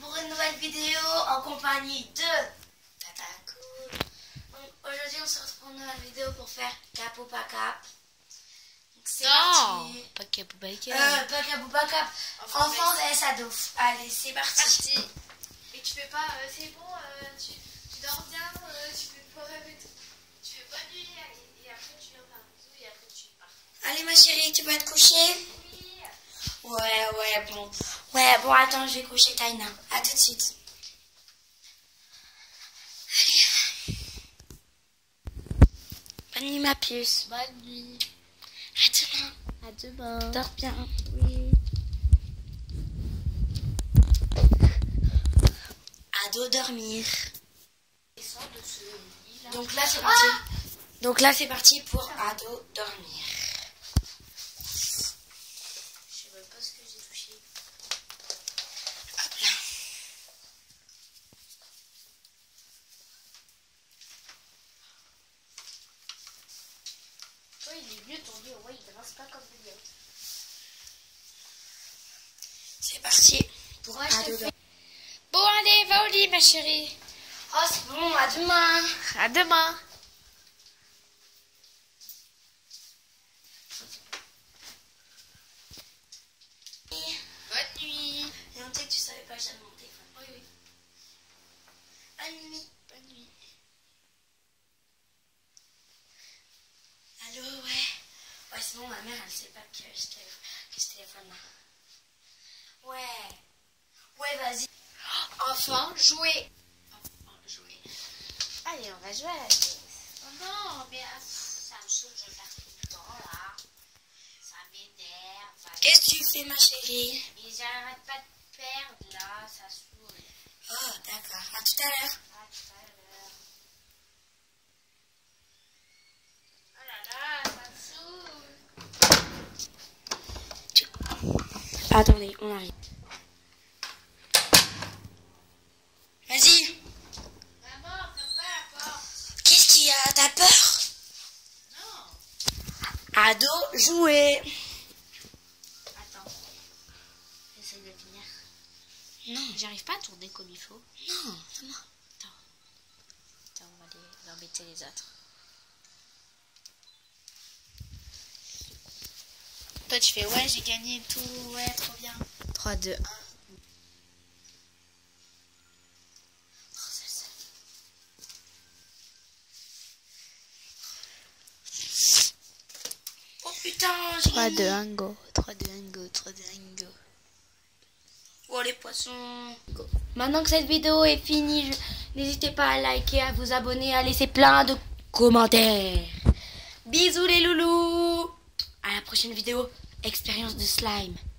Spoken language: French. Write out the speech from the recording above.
pour une nouvelle vidéo en compagnie de Tata Cool. Donc aujourd'hui on se retrouve pour une nouvelle vidéo pour faire cap ou pas cap. Donc c'est parti. Pas cap ou pas cap. Pas cap ou pas cap. Enfant vs ado. Allez c'est parti. Et tu fais pas, c'est bon, tu dors bien, tu fais pas rêver tout. Tu fais pas nuit et après tu viens faire un bisou et après tu pars. Allez ma chérie, tu vas te coucher? Oui. Ouais, bon. Ouais, bon, attends, je vais coucher Taina. À tout de suite. Allez. Bonne nuit, ma puce. Bonne nuit. À demain. À demain. Dors bien. Oui. Ado dormir. Descends de ce lit là. Donc là, c'est parti. Donc là, c'est parti pour ado dormir. Je sais même pas ce que j'ai touché. Hop là. Toi, il est vieux ton lit, ouais, il grince pas comme le mien. C'est parti pour Ouais, je te ado fais. dormir. Bon, allez, va au lit, ma chérie. Oh, c'est bon, à demain. À demain. Bonne nuit. Et on sait que tu savais pas, j'avais mon téléphone. Oui. Bonne nuit. Bonne nuit. Allô, ouais. Ouais, c'est bon, ma mère, elle sait pas que je téléphone là. Ouais. Ouais, vas-y. Enfin, jouer. Jouer. Allez, on va jouer à la pièce. Oh non, mais ça me saoule, je perds tout le temps là. Ça m'énerve. Qu'est-ce que tu fais, ma chérie? Et j'arrête pas de perdre là, ça saoule. Oh, d'accord. À tout à l'heure. À tout à l'heure. Oh là là, ça me saoule. Attendez, on arrive. Vas-y. Maman, ferme pas la porte. Qu'est-ce qu'il y a? T'as peur? Non. Ado, jouer. Attends. J'essaie de venir. Non. J'arrive pas à tourner comme il faut. Non, c'est moi. Attends, on va aller embêter les autres. Toi, tu fais ouais, j'ai gagné et tout. Ouais, trop bien. 3, 2, 1. Oh putain, j'ai 3, 2, gagné. 1, go. 3, 2, 1, go. 3, 2, 1, go. Oh les poissons. Maintenant que cette vidéo est finie, n'hésitez pas à liker, à vous abonner, à laisser plein de commentaires. Bisous les loulous. À la prochaine vidéo, expérience de slime.